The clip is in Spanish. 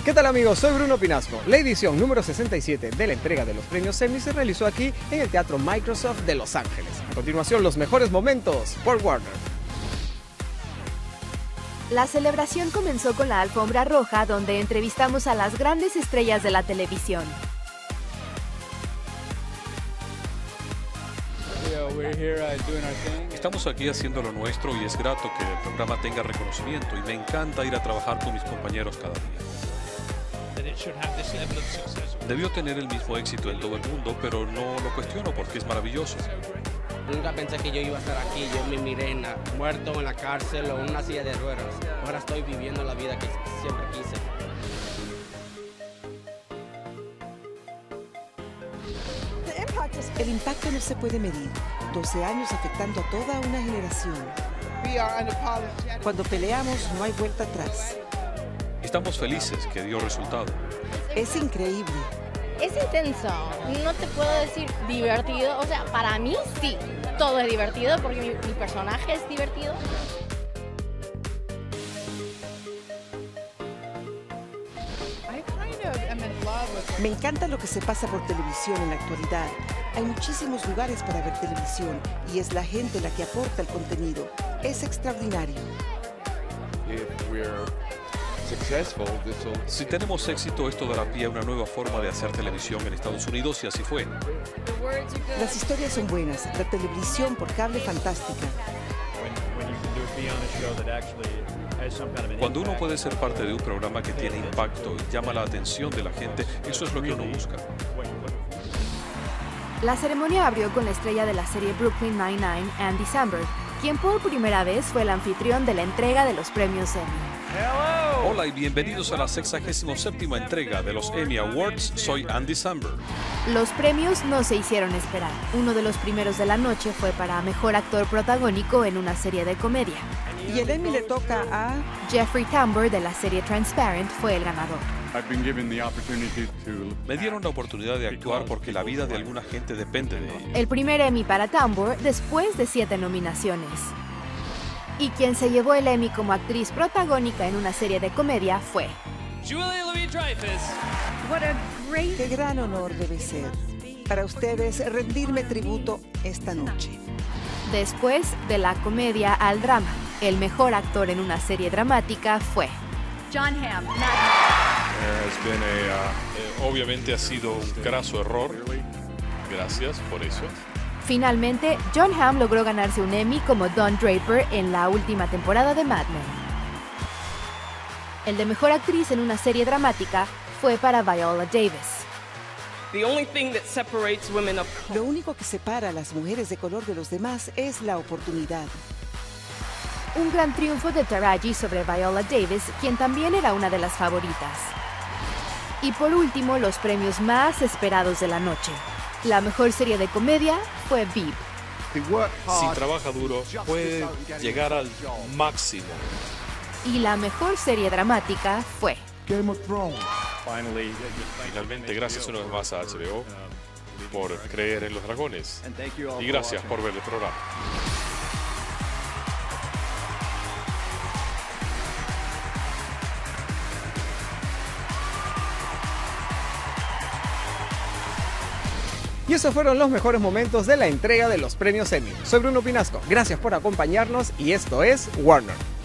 ¿Qué tal amigos? Soy Bruno Pinasco. La edición número 67 de la entrega de los premios Emmy se realizó aquí en el Teatro Microsoft de Los Ángeles. A continuación, los mejores momentos por Warner. La celebración comenzó con la alfombra roja, donde entrevistamos a las grandes estrellas de la televisión. Estamos aquí haciendo lo nuestro y es grato que el programa tenga reconocimiento y me encanta ir a trabajar con mis compañeros cada día. Debió tener el mismo éxito en todo el mundo, pero no lo cuestiono porque es maravilloso. Nunca pensé que yo iba a estar aquí, yo me miré muerto en la cárcel o en una silla de ruedas. Ahora estoy viviendo la vida que siempre quise. El impacto no se puede medir. 12 años afectando a toda una generación. Cuando peleamos no hay vuelta atrás. Estamos felices que dio resultado. Es increíble. Es intenso, no te puedo decir divertido, o sea, para mí sí, todo es divertido porque mi personaje es divertido. Me encanta lo que se pasa por televisión en la actualidad. Hay muchísimos lugares para ver televisión y es la gente la que aporta el contenido. Es extraordinario. Si tenemos éxito, esto dará pie a una nueva forma de hacer televisión en Estados Unidos y así fue. Las historias son buenas, la televisión por cable fantástica. Cuando uno puede ser parte de un programa que tiene impacto y llama la atención de la gente, eso es lo que uno busca. La ceremonia abrió con la estrella de la serie Brooklyn Nine-Nine, Andy Samberg, quien por primera vez fue el anfitrión de la entrega de los premios Emmy. Hola y bienvenidos a la 67ª entrega de los Emmy Awards. Soy Andy Samberg. Los premios no se hicieron esperar. Uno de los primeros de la noche fue para Mejor Actor Protagónico en una serie de comedia. Y el Emmy le toca a Jeffrey Tambor de la serie Transparent fue el ganador. Me dieron la oportunidad de actuar porque la vida de alguna gente depende de él. El primer Emmy para Tambor después de 7 nominaciones. Y quien se llevó el Emmy como actriz protagónica en una serie de comedia fue Julia Louis-Dreyfus. Qué gran honor debe ser para ustedes rendirme tributo esta noche. Después de la comedia al drama, el mejor actor en una serie dramática fue Jon Hamm. Obviamente ha sido un graso error. Gracias por eso. Finalmente, Jon Hamm logró ganarse un Emmy como Don Draper en la última temporada de Mad Men. El de mejor actriz en una serie dramática fue para Viola Davis. Lo único que separa a las mujeres de color de los demás es la oportunidad. Un gran triunfo de Taraji sobre Viola Davis, quien también era una de las favoritas. Y por último, los premios más esperados de la noche. La mejor serie de comedia fue Veep. Si trabaja duro, puede llegar al máximo. Y la mejor serie dramática fue Game of Thrones. Finalmente, gracias una vez más a HBO por creer en los dragones. Y gracias por ver el programa. Y esos fueron los mejores momentos de la entrega de los premios Emmy. Soy Bruno Pinasco, gracias por acompañarnos y esto es Warner.